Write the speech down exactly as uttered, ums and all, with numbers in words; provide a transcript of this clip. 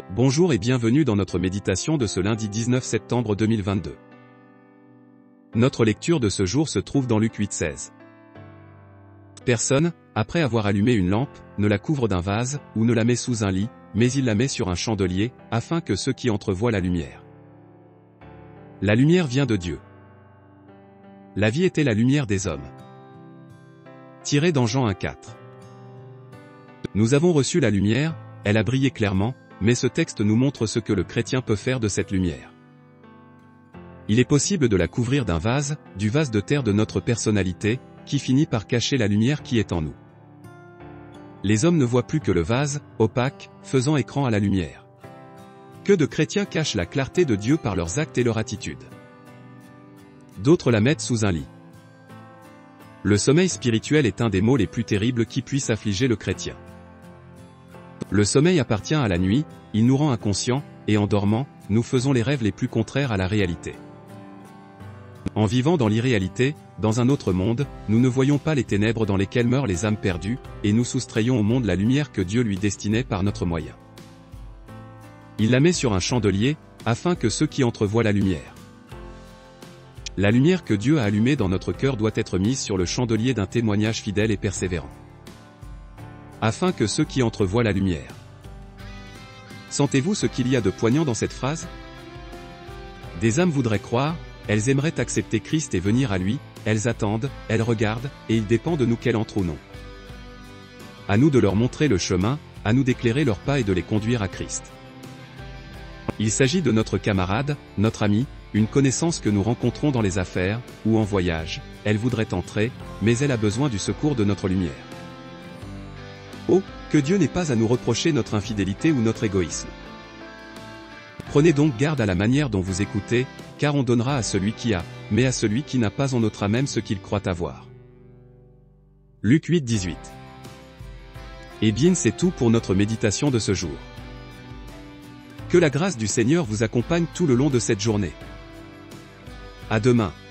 Bonjour et bienvenue dans notre méditation de ce lundi dix-neuf septembre deux mille vingt-deux. Notre lecture de ce jour se trouve dans Luc huit seize. Personne, après avoir allumé une lampe, ne la couvre d'un vase, ou ne la met sous un lit, mais il la met sur un chandelier, afin que ceux qui entrent voient la lumière. La lumière vient de Dieu. La vie était la lumière des hommes. Tiré dans Jean un quatre. Nous avons reçu la lumière, elle a brillé clairement, mais ce texte nous montre ce que le chrétien peut faire de cette lumière. Il est possible de la couvrir d'un vase, du vase de terre de notre personnalité, qui finit par cacher la lumière qui est en nous. Les hommes ne voient plus que le vase, opaque, faisant écran à la lumière. Que de chrétiens cachent la clarté de Dieu par leurs actes et leur attitude. D'autres la mettent sous un lit. Le sommeil spirituel est un des maux les plus terribles qui puissent affliger le chrétien. Le sommeil appartient à la nuit, il nous rend inconscients, et en dormant, nous faisons les rêves les plus contraires à la réalité. En vivant dans l'irréalité, dans un autre monde, nous ne voyons pas les ténèbres dans lesquelles meurent les âmes perdues, et nous soustrayons au monde la lumière que Dieu lui destinait par notre moyen. Il la met sur un chandelier, afin que ceux qui entrent voient la lumière. La lumière que Dieu a allumée dans notre cœur doit être mise sur le chandelier d'un témoignage fidèle et persévérant. Afin que ceux qui entrent voient la lumière. Sentez-vous ce qu'il y a de poignant dans cette phrase? Des âmes voudraient croire, elles aimeraient accepter Christ et venir à lui, elles attendent, elles regardent, et il dépend de nous qu'elles entrent ou non. À nous de leur montrer le chemin, à nous d'éclairer leurs pas et de les conduire à Christ. Il s'agit de notre camarade, notre ami, une connaissance que nous rencontrons dans les affaires, ou en voyage, elle voudrait entrer, mais elle a besoin du secours de notre lumière. Oh, que Dieu n'ait pas à nous reprocher notre infidélité ou notre égoïsme. Prenez donc garde à la manière dont vous écoutez, car on donnera à celui qui a, mais à celui qui n'a pas on ôtera même ce qu'il croit avoir. Luc huit dix-huit. Et bien c'est tout pour notre méditation de ce jour. Que la grâce du Seigneur vous accompagne tout le long de cette journée. À demain.